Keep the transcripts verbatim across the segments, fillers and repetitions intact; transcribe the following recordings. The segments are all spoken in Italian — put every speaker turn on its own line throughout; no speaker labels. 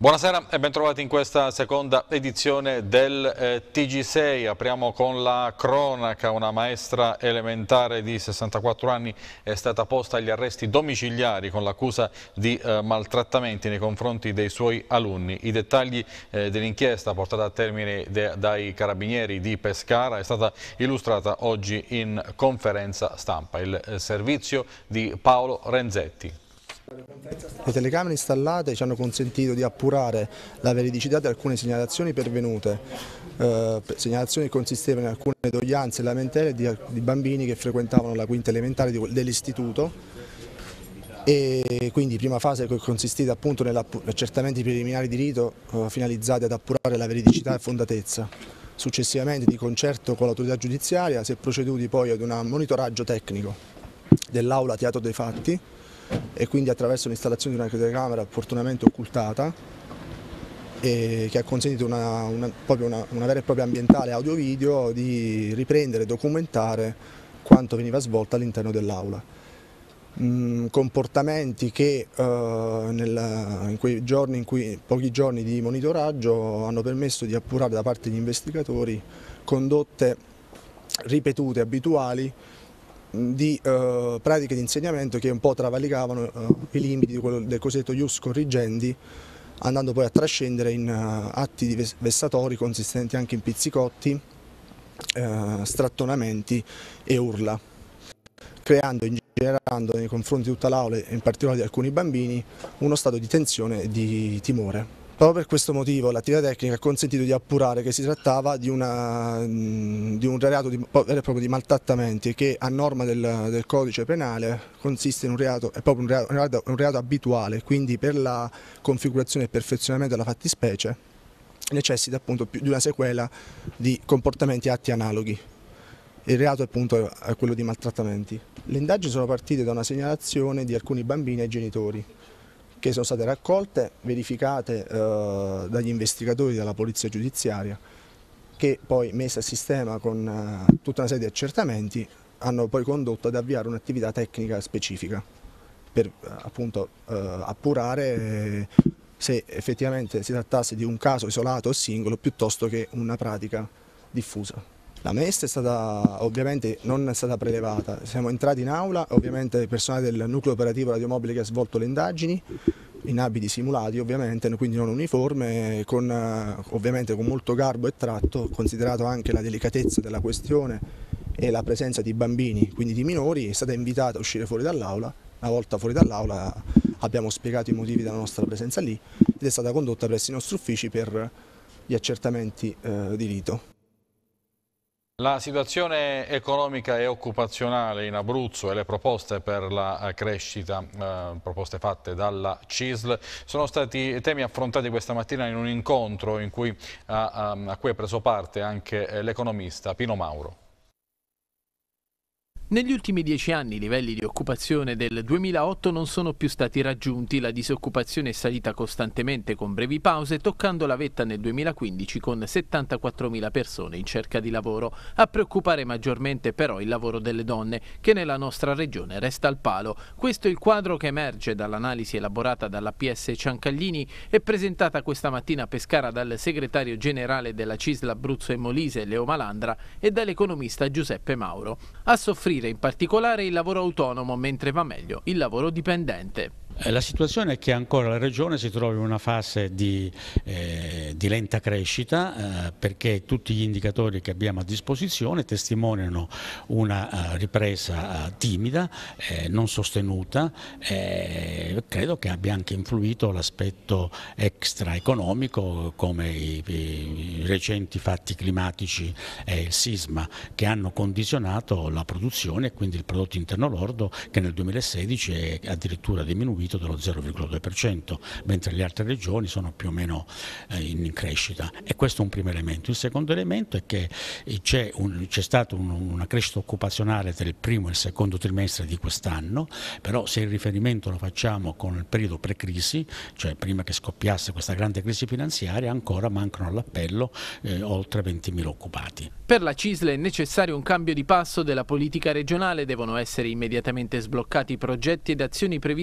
Buonasera e bentrovati in questa seconda edizione del eh, T G sei. Apriamo con la cronaca. Una maestra elementare di sessantaquattro anni è stata posta agli arresti domiciliari con l'accusa di eh, maltrattamenti nei confronti dei suoi alunni. I dettagli eh, dell'inchiesta portata a termine dai carabinieri di Pescara è stata illustrata oggi in conferenza stampa. Il eh, servizio di Paolo Renzetti.
Le telecamere installate ci hanno consentito di appurare la veridicità di alcune segnalazioni pervenute, eh, segnalazioni che consistevano in alcune doglianze e lamentele di, di bambini che frequentavano la quinta elementare dell'istituto, e quindi prima fase che consistita appunto nell'accertamenti preliminari di rito eh, finalizzati ad appurare la veridicità e fondatezza. Successivamente, di concerto con l'autorità giudiziaria, si è proceduti poi ad un monitoraggio tecnico dell'aula teatro dei fatti, e quindi attraverso l'installazione di una telecamera opportunamente occultata, e che ha consentito una, una, proprio una, una vera e propria ambientale audio-video di riprendere e documentare quanto veniva svolto all'interno dell'aula. Mm, comportamenti che eh, nel, in quei giorni, in cui, pochi giorni di monitoraggio hanno permesso di appurare da parte degli investigatori condotte ripetute, abituali, di eh, pratiche di insegnamento che un po' travalicavano eh, i limiti di quello, del cosiddetto ius corrigendi, andando poi a trascendere in uh, atti di vessatori consistenti anche in pizzicotti, eh, strattonamenti e urla, creando e generando nei confronti di tutta l'aula e in particolare di alcuni bambini uno stato di tensione e di timore. Proprio per questo motivo l'attività tecnica ha consentito di appurare che si trattava di, una, di un reato di, vero e proprio di maltrattamenti, che a norma del, del codice penale consiste in un reato, è proprio un reato, un reato, un reato abituale, quindi per la configurazione e perfezionamento della fattispecie necessita appunto più di una sequela di comportamenti e atti analoghi. Il reato appunto è quello di maltrattamenti. Le indagini sono partite da una segnalazione di alcuni bambini ai genitori, che sono state raccolte, verificate eh, dagli investigatori della polizia giudiziaria, che poi, messe a sistema con eh, tutta una serie di accertamenti, hanno poi condotto ad avviare un'attività tecnica specifica per eh, appunto eh, appurare eh, se effettivamente si trattasse di un caso isolato o singolo piuttosto che una pratica diffusa. La maestra è stata, ovviamente non è stata prelevata, siamo entrati in aula, ovviamente il personale del nucleo operativo radiomobile che ha svolto le indagini, in abiti simulati ovviamente, quindi non uniforme, con, ovviamente con molto garbo e tratto, considerato anche la delicatezza della questione e la presenza di bambini, quindi di minori, è stata invitata a uscire fuori dall'aula. Una volta fuori dall'aula abbiamo spiegato i motivi della nostra presenza lì ed è stata condotta presso i nostri uffici per gli accertamenti eh, di rito.
La situazione economica e occupazionale in Abruzzo e le proposte per la crescita, eh, proposte fatte dalla C I S L, sono stati temi affrontati questa mattina in un incontro in cui, a, a cui ha preso parte anche l'economista Pino Mauro.
Negli ultimi dieci anni i livelli di occupazione del duemilaotto non sono più stati raggiunti, la disoccupazione è salita costantemente con brevi pause, toccando la vetta nel duemilaquindici con settantaquattromila persone in cerca di lavoro. A preoccupare maggiormente però il lavoro delle donne, che nella nostra regione resta al palo. Questo è il quadro che emerge dall'analisi elaborata dalla P S Ciancaglini e presentata questa mattina a Pescara dal segretario generale della C I S L Abruzzo e Molise, Leo Malandra, e dall'economista Giuseppe Mauro. A soffrire in particolare il lavoro autonomo, mentre va meglio il lavoro dipendente.
La situazione è che ancora la Regione si trova in una fase di, eh, di lenta crescita eh, perché tutti gli indicatori che abbiamo a disposizione testimoniano una uh, ripresa uh, timida, eh, non sostenuta. Eh, credo che abbia anche influito l'aspetto extraeconomico come i, i recenti fatti climatici e il sisma, che hanno condizionato la produzione e quindi il prodotto interno lordo, che nel duemilasedici è addirittura diminuito dello zero virgola due per cento, mentre le altre regioni sono più o meno eh, in crescita, e questo è un primo elemento. Il secondo elemento è che c'è stata un, una crescita occupazionale tra il primo e il secondo trimestre di quest'anno, però se il riferimento lo facciamo con il periodo pre-crisi, cioè prima che scoppiasse questa grande crisi finanziaria, ancora mancano all'appello eh, oltre ventimila occupati.
Per la C I S L è necessario un cambio di passo della politica regionale, devono essere immediatamente sbloccati progetti ed azioni previsti dal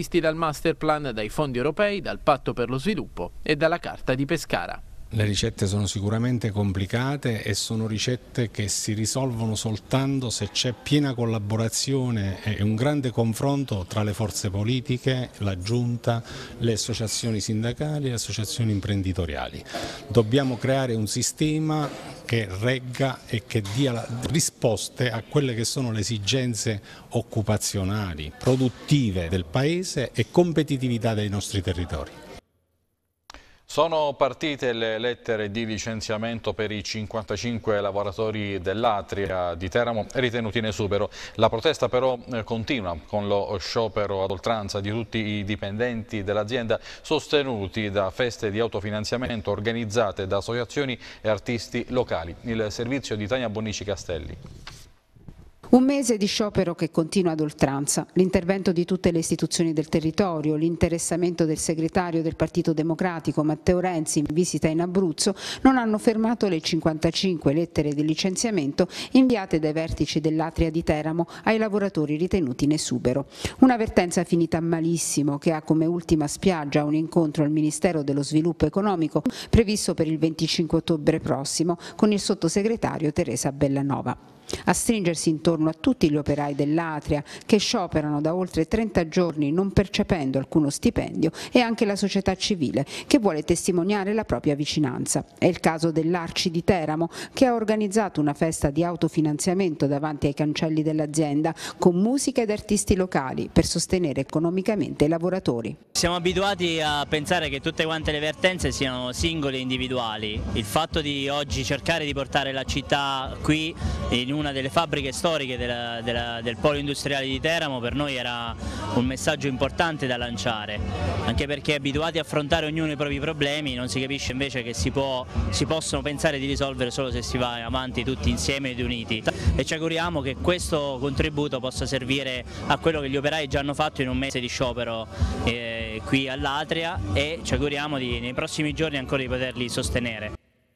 masterplan dai fondi europei, dal Patto per lo sviluppo e dalla Carta di Pescara.
Le ricette sono sicuramente complicate e sono ricette che si risolvono soltanto se c'è piena collaborazione e un grande confronto tra le forze politiche, la Giunta, le associazioni sindacali e le associazioni imprenditoriali. Dobbiamo creare un sistema che regga e che dia risposte a quelle che sono le esigenze occupazionali, produttive del Paese e competitività dei nostri territori.
Sono partite le lettere di licenziamento per i cinquantacinque lavoratori dell'Atria di Teramo ritenuti in esubero. La protesta però continua con lo sciopero ad oltranza di tutti i dipendenti dell'azienda sostenuti da feste di autofinanziamento organizzate da associazioni e artisti locali. Il servizio di Tania Bonnici Castelli.
Un mese di sciopero che continua ad oltranza, l'intervento di tutte le istituzioni del territorio, l'interessamento del segretario del Partito Democratico Matteo Renzi in visita in Abruzzo non hanno fermato le cinquantacinque lettere di licenziamento inviate dai vertici dell'Atria di Teramo ai lavoratori ritenuti in esubero. Un'avvertenza finita malissimo che ha come ultima spiaggia un incontro al Ministero dello Sviluppo Economico previsto per il venticinque ottobre prossimo con il sottosegretario Teresa Bellanova. A stringersi intorno a tutti gli operai dell'Atria che scioperano da oltre trenta giorni non percependo alcuno stipendio e anche la società civile che vuole testimoniare la propria vicinanza. È il caso dell'Arci di Teramo che ha organizzato una festa di autofinanziamento davanti ai cancelli dell'azienda con musica ed artisti locali per sostenere economicamente i lavoratori.
Siamo abituati a pensare che tutte quante le vertenze siano singole e individuali. Il fatto di oggi cercare di portare la città qui in una delle fabbriche storiche della, della, del polo industriale di Teramo per noi era un messaggio importante da lanciare, anche perché abituati a affrontare ognuno i propri problemi non si capisce invece che si, può, si possono pensare di risolvere solo se si va avanti tutti insieme ed uniti, e ci auguriamo che questo contributo possa servire a quello che gli operai già hanno fatto in un mese di sciopero eh, qui all'Atria, e ci auguriamo di, nei prossimi giorni ancora di poterli sostenere.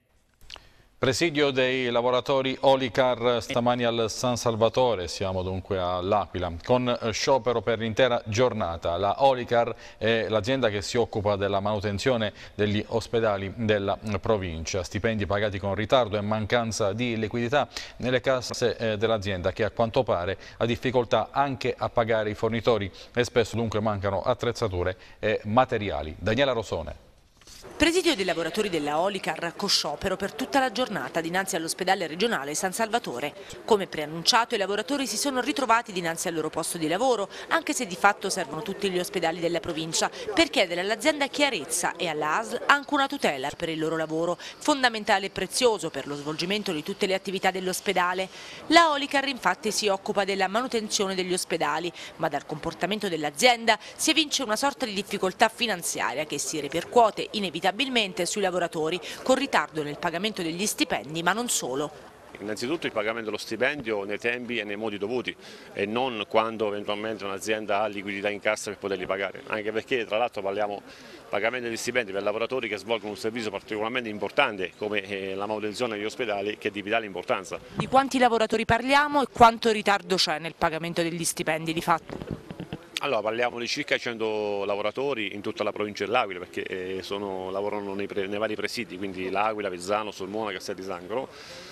Presidio dei lavoratori Olicar stamani al San Salvatore, siamo dunque all'Aquila, con sciopero per l'intera giornata. La Olicar è l'azienda che si occupa della manutenzione degli ospedali della provincia. Stipendi pagati con ritardo e mancanza di liquidità nelle casse dell'azienda che a quanto pare ha difficoltà anche a pagare i fornitori e spesso dunque mancano attrezzature e materiali. Daniela Rosone.
Presidio dei lavoratori della Olicar con sciopero per tutta la giornata dinanzi all'ospedale regionale San Salvatore. Come preannunciato, i lavoratori si sono ritrovati dinanzi al loro posto di lavoro, anche se di fatto servono tutti gli ospedali della provincia, per chiedere all'azienda chiarezza e alla A S L anche una tutela per il loro lavoro, fondamentale e prezioso per lo svolgimento di tutte le attività dell'ospedale. La Olicar infatti si occupa della manutenzione degli ospedali, ma dal comportamento dell'azienda si evince una sorta di difficoltà finanziaria che si ripercuote inevitabilmente sui lavoratori, con ritardo nel pagamento degli stipendi, ma non solo.
Innanzitutto il pagamento dello stipendio nei tempi e nei modi dovuti e non quando eventualmente un'azienda ha liquidità in cassa per poterli pagare, anche perché tra l'altro parliamo di pagamento degli stipendi per lavoratori che svolgono un servizio particolarmente importante come la manutenzione degli ospedali, che è di vitale importanza.
Di quanti lavoratori parliamo e quanto ritardo c'è nel pagamento degli stipendi di fatto?
Allora, parliamo di circa cento lavoratori in tutta la provincia dell'Aquila, perché sono, lavorano nei, pre, nei vari presidi, quindi l'Aquila, Vezzano, Sulmona, Castel di Sangro.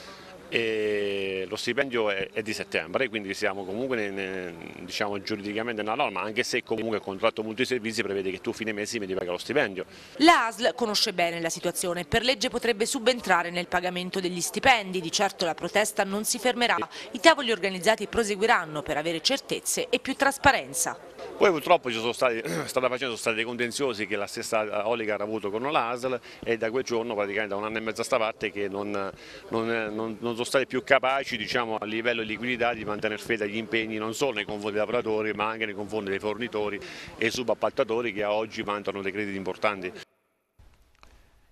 E lo stipendio è, è di settembre, quindi siamo comunque ne, diciamo, giuridicamente nella norma, anche se comunque il contratto multiservizi prevede che tu fine mese mi devi pagare lo stipendio.
La A S L conosce bene la situazione, per legge potrebbe subentrare nel pagamento degli stipendi, di certo la protesta non si fermerà, i tavoli organizzati proseguiranno per avere certezze e più trasparenza.
Poi purtroppo ci sono stati, stata facendo, sono stati dei contenziosi che la stessa Olicar ha avuto con l'A S L e da quel giorno, praticamente da un anno e mezzo a sta parte, che non, non, non, non sono stati più capaci, diciamo, a livello di liquidità di mantenere fede agli impegni non solo nei confronti dei lavoratori ma anche nei confronti dei fornitori e subappaltatori che a oggi vantano dei crediti importanti.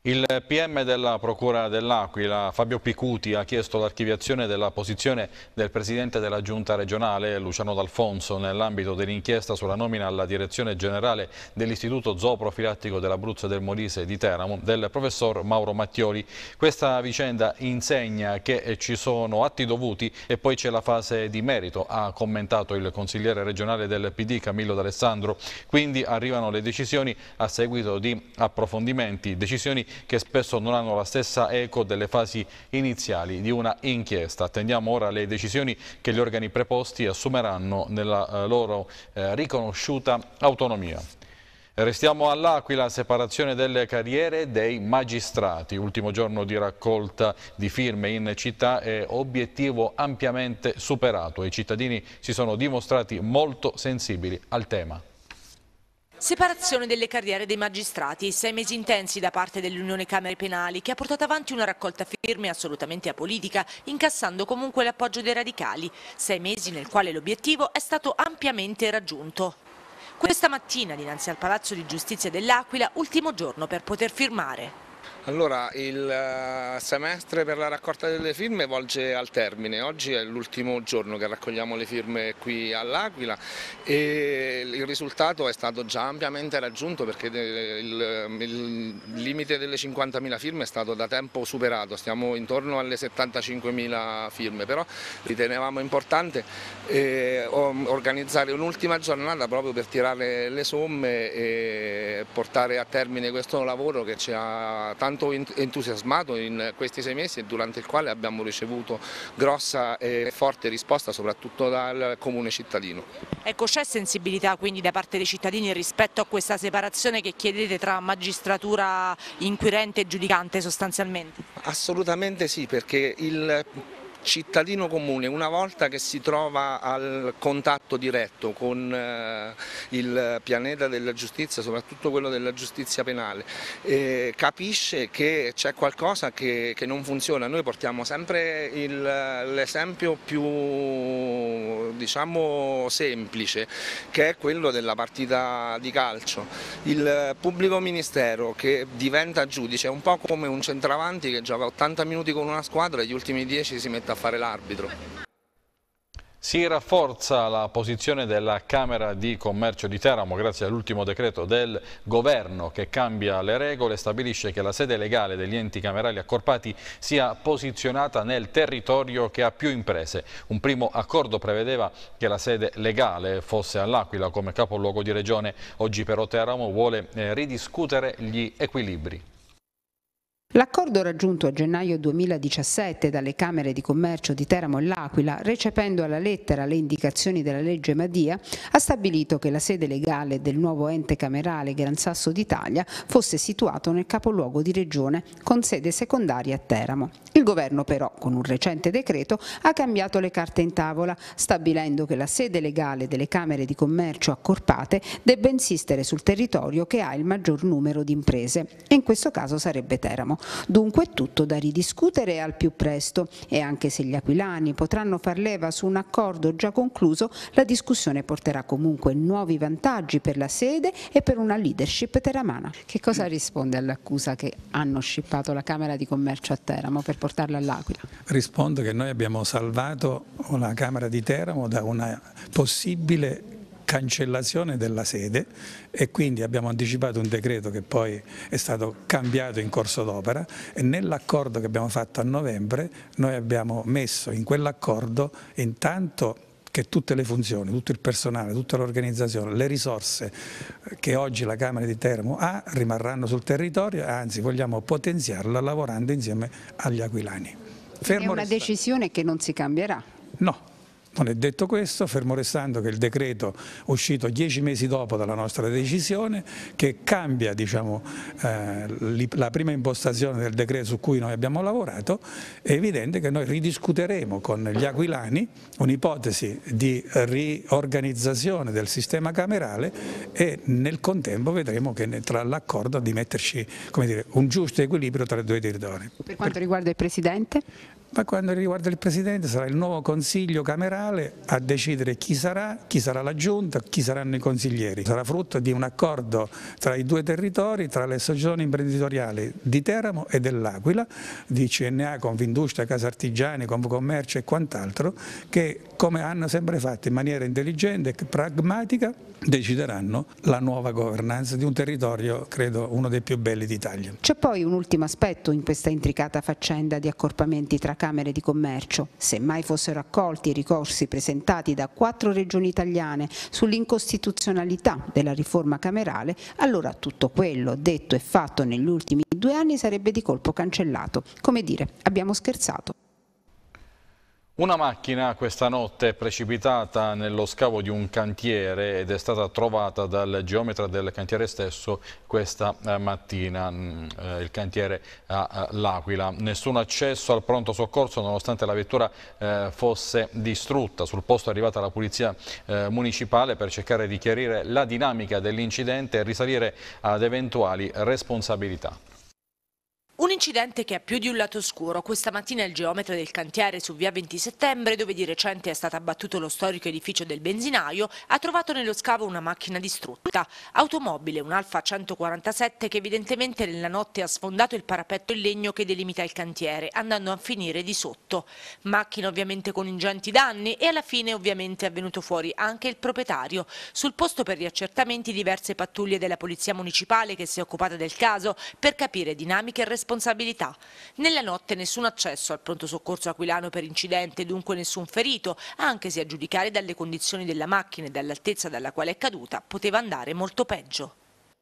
Il P M della Procura dell'Aquila, Fabio Picuti, ha chiesto l'archiviazione della posizione del Presidente della Giunta regionale, Luciano D'Alfonso, nell'ambito dell'inchiesta sulla nomina alla direzione generale dell'Istituto Zooprofilattico dell'Abruzzo e del Molise di Teramo del professor Mauro Mattioli. Questa vicenda insegna che ci sono atti dovuti e poi c'è la fase di merito, ha commentato il consigliere regionale del P D Camillo D'Alessandro. Quindi arrivano le decisioni a seguito di approfondimenti, decisioni che spesso non hanno la stessa eco delle fasi iniziali di una inchiesta. Attendiamo ora le decisioni che gli organi preposti assumeranno nella eh, loro eh, riconosciuta autonomia. Restiamo all'Aquila, separazione delle carriere dei magistrati. Ultimo giorno di raccolta di firme in città e obiettivo ampiamente superato. I cittadini si sono dimostrati molto sensibili al tema.
Separazione delle carriere dei magistrati, sei mesi intensi da parte dell'Unione Camere Penali che ha portato avanti una raccolta firme assolutamente apolitica, incassando comunque l'appoggio dei radicali, sei mesi nel quale l'obiettivo è stato ampiamente raggiunto. Questa mattina dinanzi al Palazzo di Giustizia dell'Aquila, ultimo giorno per poter firmare.
Allora, il semestre per la raccolta delle firme volge al termine. Oggi è l'ultimo giorno che raccogliamo le firme qui all'Aquila e il risultato è stato già ampiamente raggiunto perché il, il limite delle cinquantamila firme è stato da tempo superato, stiamo intorno alle settantacinquemila firme, però ritenevamo importante eh, organizzare un'ultima giornata proprio per tirare le somme e portare a termine questo lavoro che ci ha tanto entusiasmato in questi sei mesi e durante il quale abbiamo ricevuto grossa e forte risposta soprattutto dal comune cittadino.
Ecco, c'è sensibilità quindi da parte dei cittadini rispetto a questa separazione che chiedete tra magistratura inquirente e giudicante sostanzialmente?
Assolutamente sì, perché il cittadino comune, una volta che si trova al contatto diretto con eh, il pianeta della giustizia, soprattutto quello della giustizia penale, eh, capisce che c'è qualcosa che, che non funziona. Noi portiamo sempre l'esempio più, diciamo, semplice, che è quello della partita di calcio. Il pubblico ministero che diventa giudice è un po' come un centravanti che gioca ottanta minuti con una squadra e gli ultimi dieci si mette a fare l'arbitro.
Si rafforza la posizione della Camera di Commercio di Teramo grazie all'ultimo decreto del governo che cambia le regole e stabilisce che la sede legale degli enti camerali accorpati sia posizionata nel territorio che ha più imprese. Un primo accordo prevedeva che la sede legale fosse all'Aquila come capoluogo di regione. Oggi però Teramo vuole eh, ridiscutere gli equilibri.
L'accordo raggiunto a gennaio duemiladiciassette dalle Camere di Commercio di Teramo e l'Aquila, recependo alla lettera le indicazioni della legge Madia, ha stabilito che la sede legale del nuovo ente camerale Gran Sasso d'Italia fosse situato nel capoluogo di regione con sede secondaria a Teramo. Il governo però, con un recente decreto, ha cambiato le carte in tavola, stabilendo che la sede legale delle Camere di Commercio accorpate debba insistere sul territorio che ha il maggior numero di imprese, e in questo caso sarebbe Teramo. Dunque è tutto da ridiscutere al più presto e anche se gli aquilani potranno far leva su un accordo già concluso, la discussione porterà comunque nuovi vantaggi per la sede e per una leadership teramana. Che cosa risponde all'accusa che hanno scippato la Camera di Commercio a Teramo per portarla all'Aquila?
Rispondo che noi abbiamo salvato la Camera di Teramo da una possibile cancellazione della sede e quindi abbiamo anticipato un decreto che poi è stato cambiato in corso d'opera e nell'accordo che abbiamo fatto a novembre noi abbiamo messo in quell'accordo intanto che tutte le funzioni, tutto il personale, tutta l'organizzazione, le risorse che oggi la Camera di Teramo ha rimarranno sul territorio, anzi vogliamo potenziarla lavorando insieme agli aquilani.
Fermo è una restando. Decisione che non si cambierà?
No. Non è detto questo, fermo restando che il decreto è uscito dieci mesi dopo dalla nostra decisione, che cambia diciamo, eh, la prima impostazione del decreto su cui noi abbiamo lavorato, è evidente che noi ridiscuteremo con gli aquilani un'ipotesi di riorganizzazione del sistema camerale e nel contempo vedremo che tra l'accordo di metterci come dire, un giusto equilibrio tra i due territori.
Per quanto riguarda il Presidente?
ma quando riguarda il Presidente sarà il nuovo Consiglio camerale a decidere chi sarà, chi sarà la Giunta, chi saranno i consiglieri. Sarà frutto di un accordo tra i due territori, tra le associazioni imprenditoriali di Teramo e dell'Aquila, di C N A, Confindustria, Casa Artigiani, Confcommercio e quant'altro, che come hanno sempre fatto in maniera intelligente e pragmatica decideranno la nuova governance di un territorio, credo, uno dei più belli d'Italia.
C'è poi un ultimo aspetto in questa intricata faccenda di accorpamenti tra Camere di Commercio. Se mai fossero accolti i ricorsi presentati da quattro regioni italiane sull'incostituzionalità della riforma camerale, allora tutto quello detto e fatto negli ultimi due anni sarebbe di colpo cancellato. Come dire, abbiamo scherzato.
Una macchina questa notte è precipitata nello scavo di un cantiere ed è stata trovata dal geometra del cantiere stesso questa mattina, il cantiere all'Aquila. Nessun accesso al pronto soccorso nonostante la vettura fosse distrutta. Sul posto è arrivata la polizia municipale per cercare di chiarire la dinamica dell'incidente e risalire ad eventuali responsabilità.
Un incidente che ha più di un lato oscuro. Questa mattina il geometra del cantiere su via venti settembre, dove di recente è stato abbattuto lo storico edificio del benzinaio, ha trovato nello scavo una macchina distrutta. Automobile, un Alfa centoquarantasette che evidentemente nella notte ha sfondato il parapetto in legno che delimita il cantiere, andando a finire di sotto. Macchina ovviamente con ingenti danni e alla fine ovviamente è venuto fuori anche il proprietario. Sul posto per gli accertamenti diverse pattuglie della polizia municipale che si è occupata del caso per capire dinamiche e responsabilità. Responsabilità. Nella notte nessun accesso al pronto soccorso aquilano per incidente, dunque nessun ferito, anche se a giudicare dalle condizioni della macchina e dall'altezza dalla quale è caduta poteva andare molto peggio.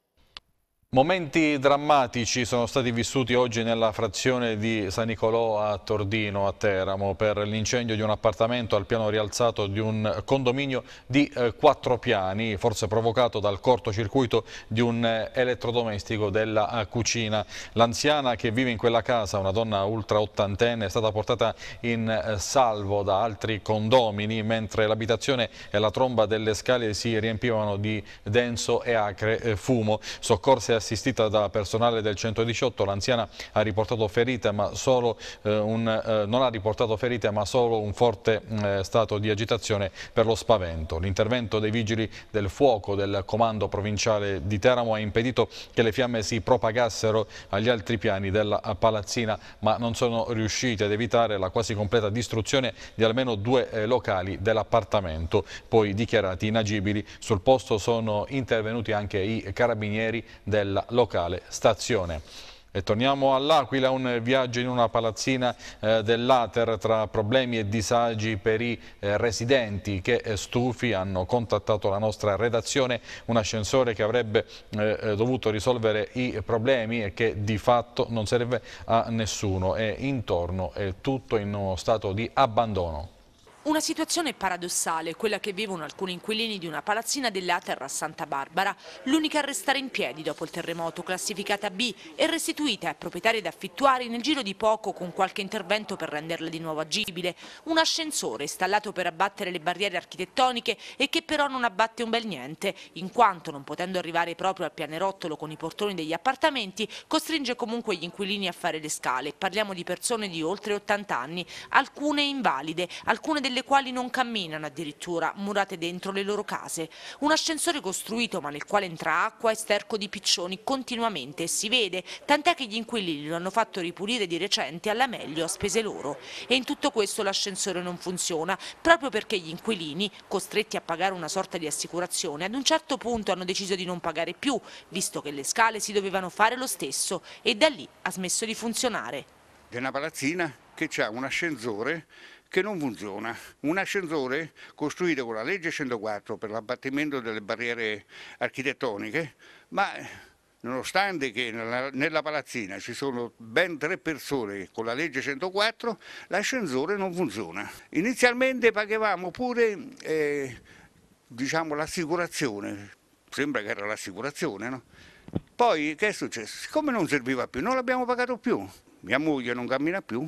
Momenti drammatici sono stati vissuti oggi nella frazione di San Nicolò a Tordino, a Teramo, per l'incendio di un appartamento al piano rialzato di un condominio di eh, quattro piani, forse provocato dal cortocircuito di un eh, elettrodomestico della eh, cucina. L'anziana che vive in quella casa, una donna ultra ottantenne, è stata portata in eh, salvo da altri condomini, mentre l'abitazione e la tromba delle scale si riempivano di denso e acre eh, fumo. Soccorse assistita da personale del centodiciotto, l'anziana ha riportato ferite, ma solo eh, un, eh, non ha riportato ferite ma solo un forte eh, stato di agitazione per lo spavento. L'intervento dei vigili del fuoco del comando provinciale di Teramo ha impedito che le fiamme si propagassero agli altri piani della palazzina, ma non sono riusciti ad evitare la quasi completa distruzione di almeno due eh, locali dell'appartamento, poi dichiarati inagibili. Sul posto sono intervenuti anche i carabinieri del della locale stazione. E torniamo all'Aquila, un viaggio in una palazzina eh, dell'Ater tra problemi e disagi per i eh, residenti che eh, stufi hanno contattato la nostra redazione. Un ascensore che avrebbe eh, dovuto risolvere i problemi e che di fatto non serve a nessuno e intorno è tutto in uno stato di abbandono.
Una situazione paradossale, quella che vivono alcuni inquilini di una palazzina dell'Ater a Santa Barbara, l'unica a restare in piedi dopo il terremoto, classificata B e restituita ai proprietari ed affittuari nel giro di poco con qualche intervento per renderla di nuovo agibile. Un ascensore installato per abbattere le barriere architettoniche e che però non abbatte un bel niente, in quanto non potendo arrivare proprio al pianerottolo con i portoni degli appartamenti, costringe comunque gli inquilini a fare le scale. Parliamo di persone di oltre ottanta anni, alcune invalide, alcune delle le quali non camminano addirittura, murate dentro le loro case. Un ascensore costruito ma nel quale entra acqua e sterco di piccioni continuamente e si vede, tant'è che gli inquilini lo hanno fatto ripulire di recente alla meglio a spese loro. E in tutto questo l'ascensore non funziona, proprio perché gli inquilini, costretti a pagare una sorta di assicurazione, ad un certo punto hanno deciso di non pagare più, visto che le scale si dovevano fare lo stesso, e da lì ha smesso di funzionare.
È una palazzina che ha un ascensore che non funziona, un ascensore costruito con la legge centoquattro per l'abbattimento delle barriere architettoniche, ma nonostante che nella, nella palazzina ci sono ben tre persone con la legge centoquattro, l'ascensore non funziona. Inizialmente pagavamo pure eh, diciamo, l'assicurazione, sembra che era l'assicurazione, no? Poi che è successo? Siccome non serviva più, non l'abbiamo pagato più, mia moglie non cammina più.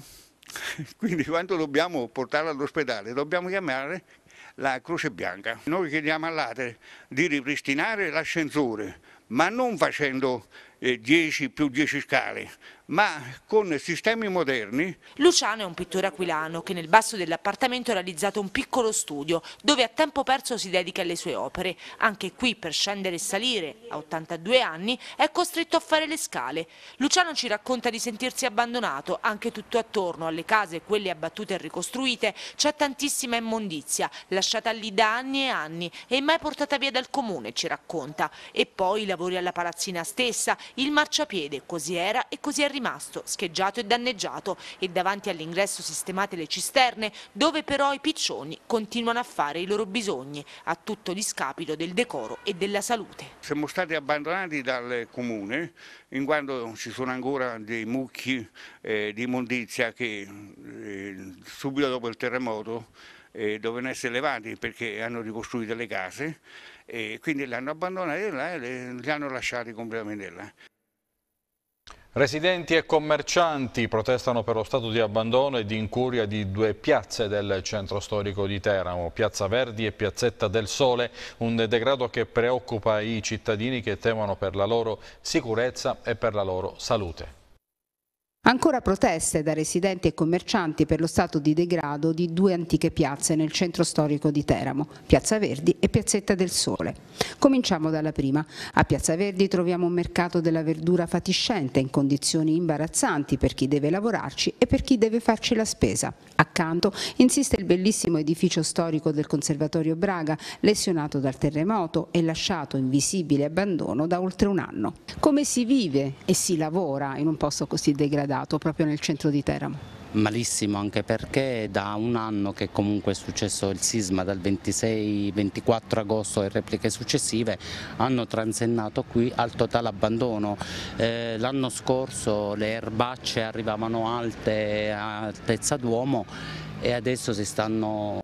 Quindi quando dobbiamo portarla all'ospedale dobbiamo chiamare la Croce Bianca. Noi chiediamo all'Ater di ripristinare l'ascensore, ma non facendo eh, dieci più dieci scale, ma con sistemi moderni.
Luciano è un pittore aquilano che nel basso dell'appartamento ha realizzato un piccolo studio dove a tempo perso si dedica alle sue opere. Anche qui, per scendere e salire, a ottantadue anni, è costretto a fare le scale. Luciano ci racconta di sentirsi abbandonato, anche tutto attorno alle case, quelle abbattute e ricostruite, c'è tantissima immondizia, lasciata lì da anni e anni e mai portata via dal comune, ci racconta. E poi i lavori alla palazzina stessa, il marciapiede, così era e così è rimasto, scheggiato e danneggiato, e davanti all'ingresso sistemate le cisterne, dove però i piccioni continuano a fare i loro bisogni, a tutto discapito del decoro e della salute.
Siamo stati abbandonati dal comune, in quanto ci sono ancora dei mucchi eh, di immondizia che eh, subito dopo il terremoto eh, dovevano essere levati perché hanno ricostruito le case e quindi li hanno abbandonati là e li hanno lasciati completamente là.
Residenti e commercianti protestano per lo stato di abbandono e di incuria di due piazze del centro storico di Teramo, Piazza Verdi e Piazzetta del Sole, un degrado che preoccupa i cittadini che temono per la loro sicurezza e per la loro salute.
Ancora proteste da residenti e commercianti per lo stato di degrado di due antiche piazze nel centro storico di Teramo, Piazza Verdi e Piazzetta del Sole. Cominciamo dalla prima. A Piazza Verdi troviamo un mercato della verdura fatiscente in condizioni imbarazzanti per chi deve lavorarci e per chi deve farci la spesa. Accanto insiste il bellissimo edificio storico del Conservatorio Braga, lesionato dal terremoto e lasciato in visibile abbandono da oltre un anno. Come si vive e si lavora in un posto così degradato proprio nel centro di Teramo?
Malissimo, anche perché da un anno che comunque è successo il sisma, dal ventisei ventiquattro agosto e repliche successive, hanno transennato qui al totale abbandono. Eh, l'anno scorso le erbacce arrivavano alte a altezza d'uomo e adesso si stanno,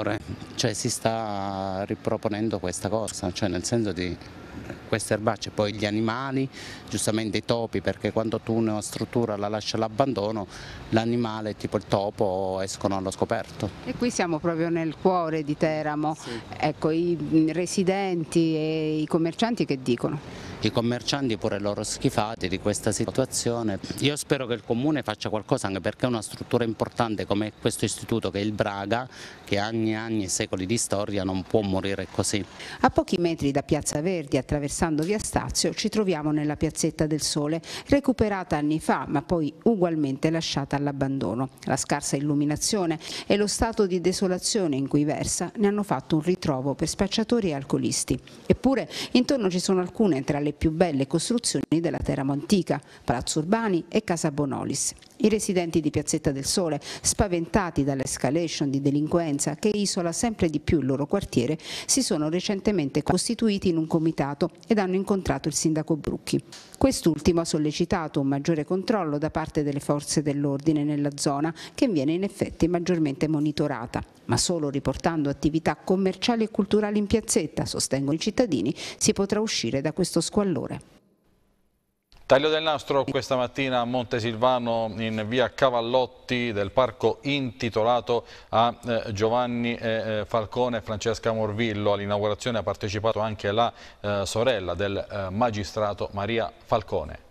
cioè si sta riproponendo questa cosa, cioè nel senso di queste erbacce, poi gli animali, giustamente i topi, perché quando tu una struttura la lasci all'abbandono, l'animale tipo il topo escono allo scoperto.
E qui siamo proprio nel cuore di Teramo, sì. Ecco, i residenti e i commercianti che dicono?
I commercianti pure loro schifati di questa situazione. Io spero che il comune faccia qualcosa, anche perché è una struttura importante come questo istituto che è il Braga, che ha anni e anni e secoli di storia, non può morire così.
A pochi metri da Piazza Verdi, attraversando via Stazio, ci troviamo nella Piazzetta del Sole, recuperata anni fa ma poi ugualmente lasciata all'abbandono. La scarsa illuminazione e lo stato di desolazione in cui versa ne hanno fatto un ritrovo per spacciatori e alcolisti. Eppure intorno ci sono alcune tra le più belle costruzioni della Teramo antica, Palazzo Urbani e Casa Bonolis. I residenti di Piazzetta del Sole, spaventati dall'escalation di delinquenza che isola sempre di più il loro quartiere, si sono recentemente costituiti in un comitato ed hanno incontrato il sindaco Brucchi. Quest'ultimo ha sollecitato un maggiore controllo da parte delle forze dell'ordine nella zona, che viene in effetti maggiormente monitorata. Ma solo riportando attività commerciali e culturali in piazzetta, sostengono i cittadini, si potrà uscire da questo squallore.
Taglio del nastro questa mattina a Montesilvano, in via Cavallotti del parco intitolato a eh, Giovanni eh, Falcone e Francesca Morvillo. All'inaugurazione ha partecipato anche la eh, sorella del eh, magistrato Maria Falcone.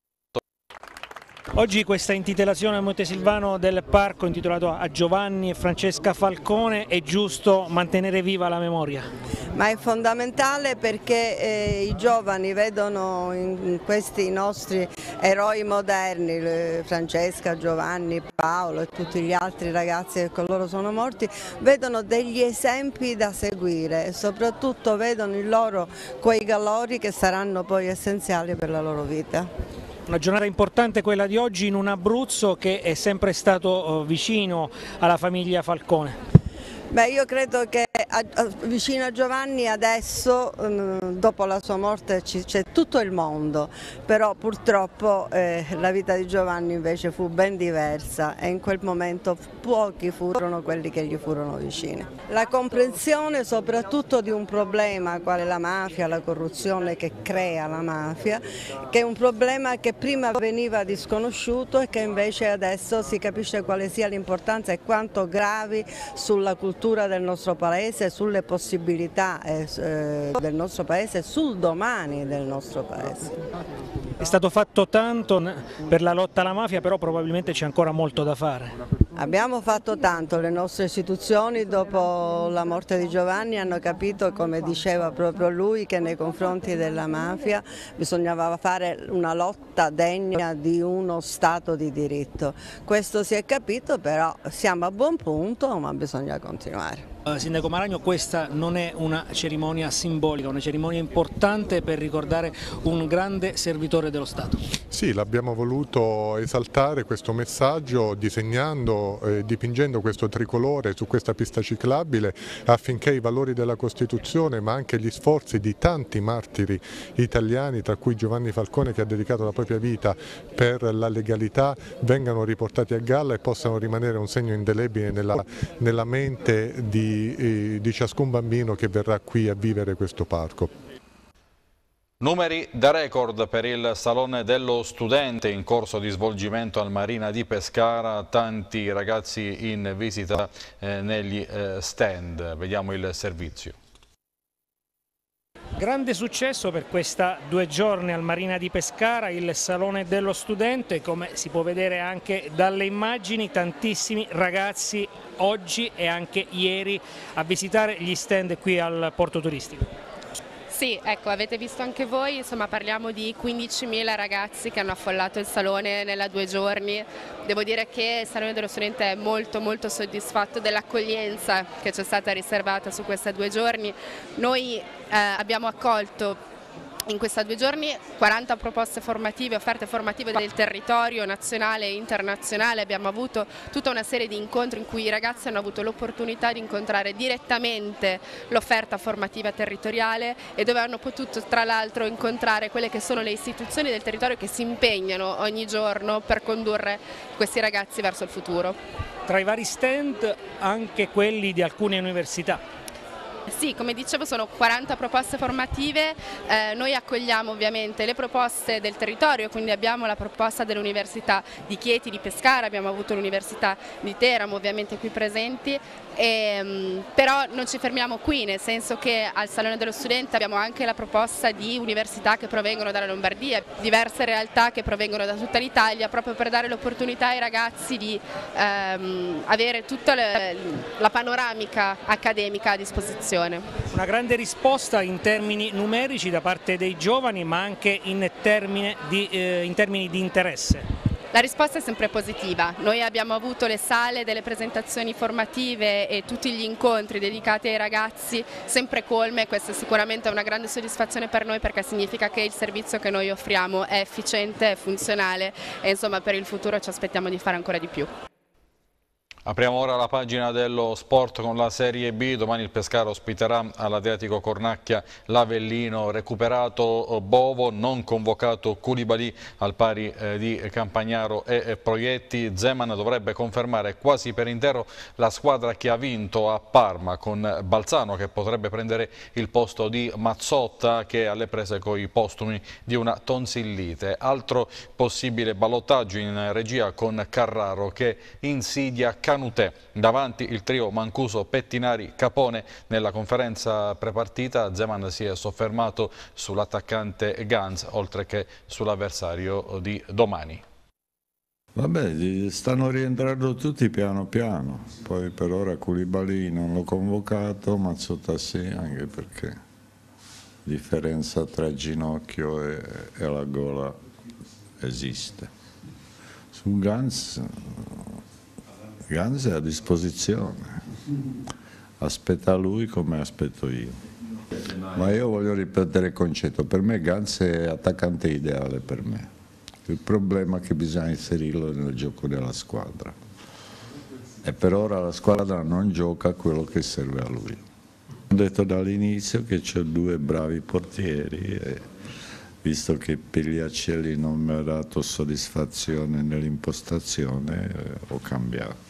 Oggi questa intitolazione a Montesilvano del parco intitolato a Giovanni e Francesca Falcone, è giusto mantenere viva la memoria?
Ma è fondamentale perché eh, i giovani vedono in questi nostri eroi moderni, Francesca, Giovanni, Paolo e tutti gli altri ragazzi che con loro sono morti, vedono degli esempi da seguire e soprattutto vedono in loro quei valori che saranno poi essenziali per la loro vita.
Una giornata importante quella di oggi in un Abruzzo che è sempre stato vicino alla famiglia Falcone.
Beh, io credo che a, a, vicino a Giovanni adesso, um, dopo la sua morte, c'è tutto il mondo, però purtroppo eh, la vita di Giovanni invece fu ben diversa e in quel momento pochi furono quelli che gli furono vicini. La comprensione soprattutto di un problema quale la mafia, la corruzione che crea la mafia, che è un problema che prima veniva disconosciuto e che invece adesso si capisce quale sia l'importanza e quanto gravi sulla cultura del nostro paese, sulle possibilità eh, del nostro paese, sul domani del nostro paese.
È stato fatto tanto per la lotta alla mafia, però probabilmente c'è ancora molto da fare.
Abbiamo fatto tanto, le nostre istituzioni dopo la morte di Giovanni hanno capito, come diceva proprio lui, che nei confronti della mafia bisognava fare una lotta degna di uno Stato di diritto. Questo si è capito, però siamo a buon punto, ma bisogna continuare.
Sindaco Maragno, questa non è una cerimonia simbolica, una cerimonia importante per ricordare un grande servitore dello Stato.
Sì, l'abbiamo voluto esaltare questo messaggio disegnando e eh, dipingendo questo tricolore su questa pista ciclabile affinché i valori della Costituzione, ma anche gli sforzi di tanti martiri italiani, tra cui Giovanni Falcone che ha dedicato la propria vita per la legalità, vengano riportati a galla e possano rimanere un segno indelebile nella, nella mente di di ciascun bambino che verrà qui a vivere questo parco.
Numeri da record per il Salone dello Studente in corso di svolgimento al Marina di Pescara, tanti ragazzi in visita eh, negli eh, stand. Vediamo il servizio.
Grande successo per questa due giorni al Marina di Pescara, il Salone dello Studente, come si può vedere anche dalle immagini, tantissimi ragazzi oggi e anche ieri a visitare gli stand qui al porto turistico.
Sì, ecco, avete visto anche voi, insomma parliamo di quindicimila ragazzi che hanno affollato il Salone nella due giorni. Devo dire che il Salone dello Studente è molto molto soddisfatto dell'accoglienza che ci è stata riservata su questi due giorni. Noi eh, abbiamo accolto in questi due giorni quaranta proposte formative, offerte formative del territorio nazionale e internazionale. Abbiamo avuto tutta una serie di incontri in cui i ragazzi hanno avuto l'opportunità di incontrare direttamente l'offerta formativa territoriale e dove hanno potuto tra l'altro incontrare quelle che sono le istituzioni del territorio che si impegnano ogni giorno per condurre questi ragazzi verso il futuro.
Tra i vari stand anche quelli di alcune università.
Sì, come dicevo sono quaranta proposte formative, eh, noi accogliamo ovviamente le proposte del territorio, quindi abbiamo la proposta dell'Università di Chieti, di Pescara, abbiamo avuto l'Università di Teramo ovviamente qui presenti, e, mh, però non ci fermiamo qui, nel senso che al Salone dello Studente abbiamo anche la proposta di università che provengono dalla Lombardia, diverse realtà che provengono da tutta l'Italia, proprio per dare l'opportunità ai ragazzi di ehm, avere tutta le, la panoramica accademica a disposizione.
Una grande risposta in termini numerici da parte dei giovani, ma anche in termini di, eh, in termini di interesse.
La risposta è sempre positiva. Noi abbiamo avuto le sale delle presentazioni formative e tutti gli incontri dedicati ai ragazzi sempre colme. Questa sicuramente è una grande soddisfazione per noi, perché significa che il servizio che noi offriamo è efficiente, è funzionale e insomma per il futuro ci aspettiamo di fare ancora di più.
Apriamo ora la pagina dello sport con la Serie B. Domani il Pescara ospiterà all'Adriatico Cornacchia l'Avellino. Recuperato Bovo, non convocato Koulibaly al pari eh, di Campagnaro e eh, Proietti. Zeman dovrebbe confermare quasi per intero la squadra che ha vinto a Parma, con Balzano che potrebbe prendere il posto di Mazzotta, che è alle prese con i postumi di una tonsillite. Altro possibile ballottaggio in regia con Carraro che insidia Canutè. Davanti il trio Mancuso, Pettinari, Capone. Nella conferenza prepartita Zeman si è soffermato sull'attaccante Ganz oltre che sull'avversario di domani.
Vabbè, stanno rientrando tutti piano piano, poi per ora Koulibaly non l'ho convocato, Mazzotta sì, anche perché la differenza tra il ginocchio e, e la gola esiste. Su Ganz Ganz è a disposizione, aspetta lui come aspetto io. Ma io voglio ripetere il concetto, per me Ganz è attaccante ideale per me. Il problema è che bisogna inserirlo nel gioco della squadra. E per ora la squadra non gioca quello che serve a lui. Ho detto dall'inizio che c'ho due bravi portieri e visto che Pigliacelli non mi ha dato soddisfazione nell'impostazione, eh, ho cambiato.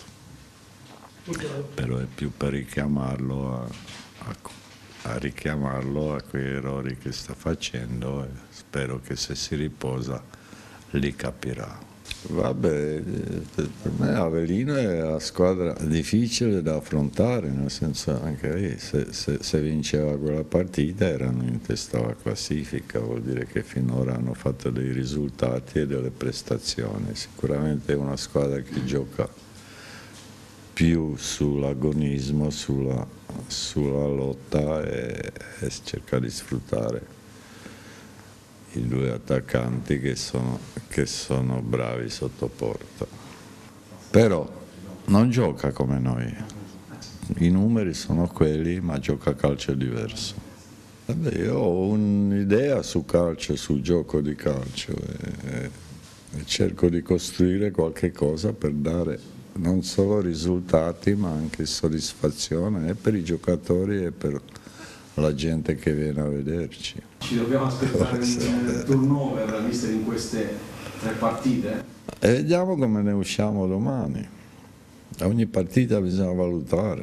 Però è più per richiamarlo a, a, a richiamarlo a quei errori che sta facendo e spero che se si riposa li capirà. Vabbè, per me Avellino è una squadra difficile da affrontare, nel senso anche lì se, se, se vinceva quella partita erano in testa alla classifica, vuol dire che finora hanno fatto dei risultati e delle prestazioni. Sicuramente è una squadra che gioca più sull'agonismo, sulla, sulla lotta e, e cerca di sfruttare i due attaccanti che sono, che sono bravi sotto porta. Però non gioca come noi, i numeri sono quelli ma gioca calcio diverso. Vabbè, io ho un'idea su calcio, sul gioco di calcio e, e cerco di costruire qualche cosa per dare non solo risultati ma anche soddisfazione e per i giocatori e per la gente che viene a vederci.
Ci dobbiamo aspettare un turnover, mister, in queste tre partite?
E vediamo come ne usciamo domani. A ogni partita bisogna valutare.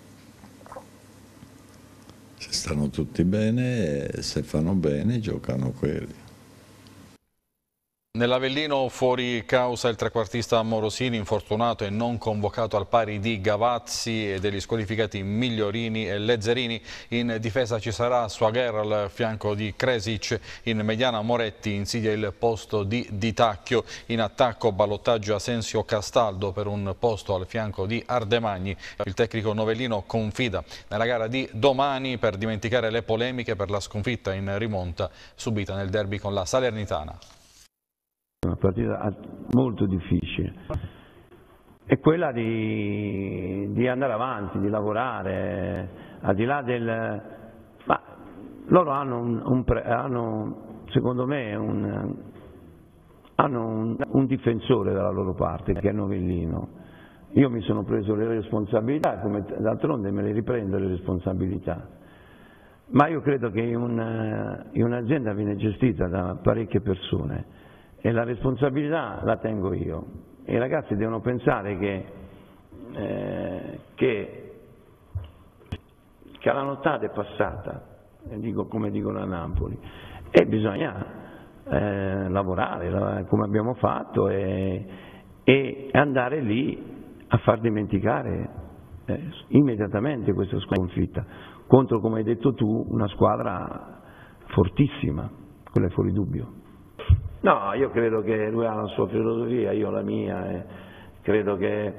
Se stanno tutti bene e se fanno bene giocano quelli.
Nell'Avellino fuori causa il trequartista Morosini, infortunato e non convocato al pari di Gavazzi e degli squalificati Migliorini e Lezzerini. In difesa ci sarà Suagher al fianco di Kresic, in mediana Moretti insidia il posto di Di Tacchio, in attacco ballottaggio Asensio Castaldo per un posto al fianco di Ardemagni. Il tecnico novellino confida nella gara di domani per dimenticare le polemiche per la sconfitta in rimonta subita nel derby con la Salernitana.
Una partita molto difficile, è quella di, di andare avanti, di lavorare, al di là del... Ma loro hanno, un, un pre, hanno secondo me, un, hanno un, un difensore dalla loro parte, che è Novellino. Io mi sono preso le responsabilità, come d'altronde me le riprendo le responsabilità. Ma io credo che in un'azienda viene gestita da parecchie persone. E la responsabilità la tengo io. E i ragazzi devono pensare che, eh, che, che la nottata è passata, dico, come dicono a Napoli, e bisogna eh, lavorare come abbiamo fatto e, e andare lì a far dimenticare eh, immediatamente questa sconfitta contro, come hai detto tu, una squadra fortissima, quella è fuori dubbio. No, io credo che lui ha la sua filosofia, io la mia, e credo che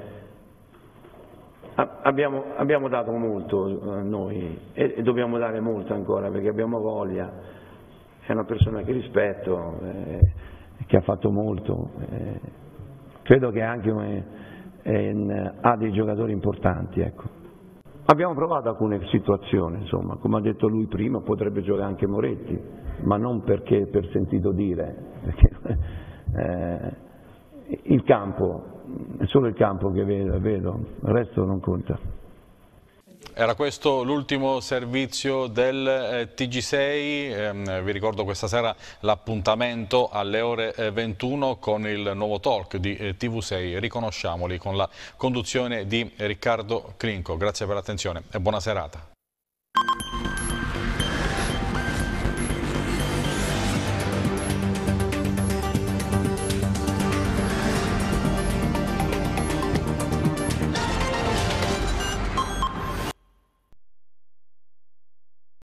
abbiamo, abbiamo dato molto a noi e, e dobbiamo dare molto ancora perché abbiamo voglia, è una persona che rispetto, eh, che ha fatto molto, eh, credo che anche eh, ha dei giocatori importanti, ecco. Abbiamo provato alcune situazioni, insomma, come ha detto lui prima, potrebbe giocare anche Moretti, ma non perché per sentito dire, perché eh, il campo, è solo il campo che vedo, vedo, il resto non conta.
Era questo l'ultimo servizio del eh, T G sei, eh, vi ricordo questa sera l'appuntamento alle ore ventuno con il nuovo talk di eh, T V sei, Riconosciamoli, con la conduzione di Riccardo Clinco. Grazie per l'attenzione e buona serata.